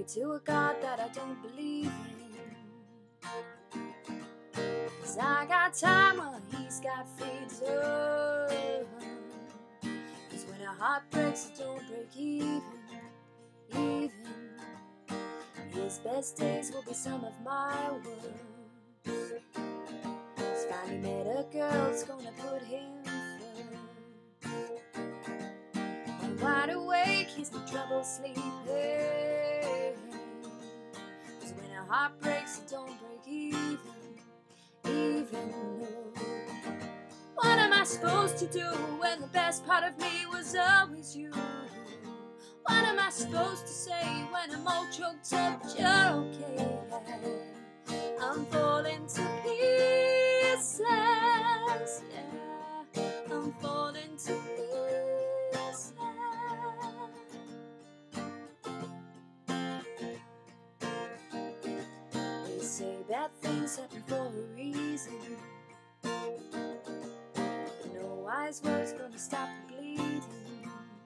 pray to a God that I don't believe in. 'Cause I got time while he's got freedom. 'Cause when a heart breaks, it don't break even. His best days will be some of my worst. He's finally met a girl that's gonna put him first. I'm wide awake, he's no trouble sleeping. 'Cause when a heart breaks, it don't break even. No. What am I supposed to do when the best part of me was always you? What am I supposed to say when I'm all choked up? You're okay. I'm falling to pieces. Yeah, I'm falling to pieces. They say bad things happen for a reason. No wise words gonna stop the bleeding.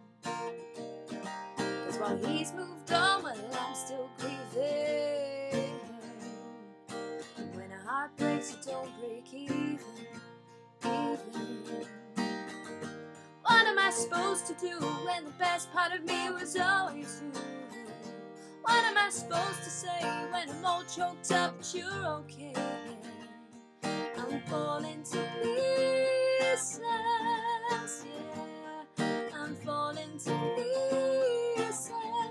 'Cause while he's moved on, well, I'm still grieving. And when a heart breaks, it don't break even. What am I supposed to do when the best part of me was always you? What am I supposed to say when I'm all choked up but you're okay? I'm falling to pieces, yeah, I'm falling to pieces.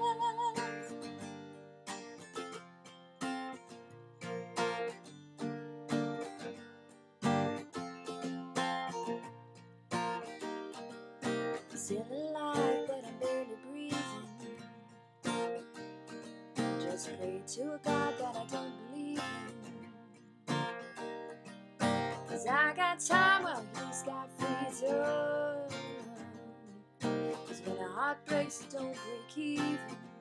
Still alive, but I'm barely breathing. Just pray to a God that I don't believe in. 'Cause I got time while he's got freedom. 'Cause when a heart breaks, it don't break even.